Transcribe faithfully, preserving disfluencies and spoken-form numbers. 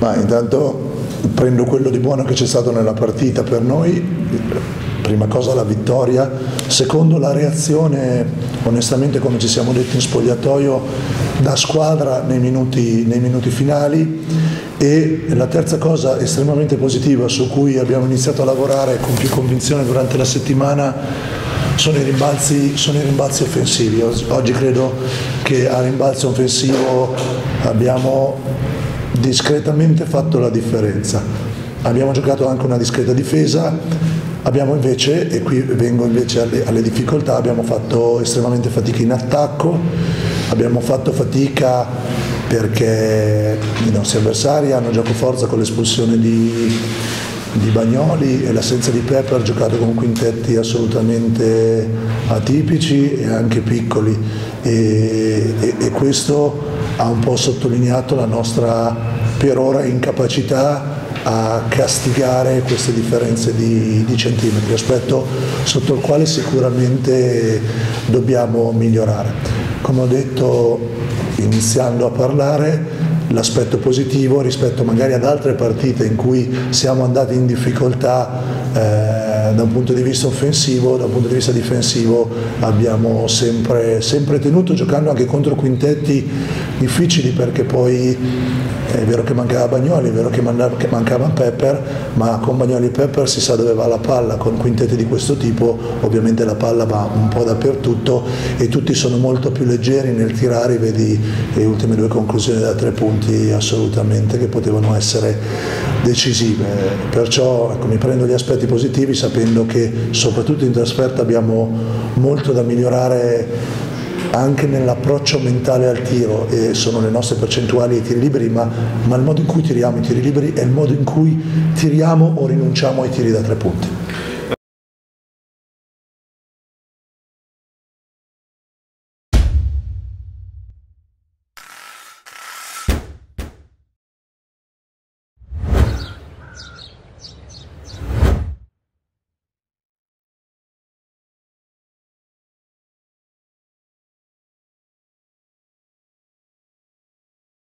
Ma intanto prendo quello di buono che c'è stato nella partita per noi. Prima cosa la vittoria, secondo la reazione, onestamente come ci siamo detti in spogliatoio, da squadra nei minuti, nei minuti finali, e la terza cosa estremamente positiva su cui abbiamo iniziato a lavorare con più convinzione durante la settimana sono i rimbalzi, sono i rimbalzi offensivi. Oggi credo che a rimbalzo offensivo abbiamo discretamente fatto la differenza. Abbiamo giocato anche una discreta difesa, abbiamo invece, e qui vengo invece alle, alle difficoltà, abbiamo fatto estremamente fatica in attacco, abbiamo fatto fatica perché i nostri avversari hanno gioco forza con l'espulsione di, di Bagnoli e l'assenza di Pepper, giocato con quintetti assolutamente atipici e anche piccoli, e, e, e questo ha un po' sottolineato la nostra per ora incapacità a castigare queste differenze di, di centimetri, aspetto sotto il quale sicuramente dobbiamo migliorare. Come ho detto iniziando a parlare, l'aspetto positivo rispetto magari ad altre partite in cui siamo andati in difficoltà eh, da un punto di vista offensivo, da un punto di vista difensivo abbiamo sempre, sempre tenuto, giocando anche contro quintetti difficili, perché poi è vero che mancava Bagnoli, è vero che mancava Pepper, ma con Bagnoli e Pepper si sa dove va la palla. Con quintetti di questo tipo ovviamente la palla va un po' dappertutto e tutti sono molto più leggeri nel tirare, vedi le ultime due conclusioni da tre punti assolutamente che potevano essere decisive. Perciò ecco, mi prendo gli aspetti positivi sapendo che soprattutto in trasferta abbiamo molto da migliorare anche nell'approccio mentale al tiro, e sono le nostre percentuali ai tiri liberi, ma, ma il modo in cui tiriamo i tiri liberi è il modo in cui tiriamo o rinunciamo ai tiri da tre punti.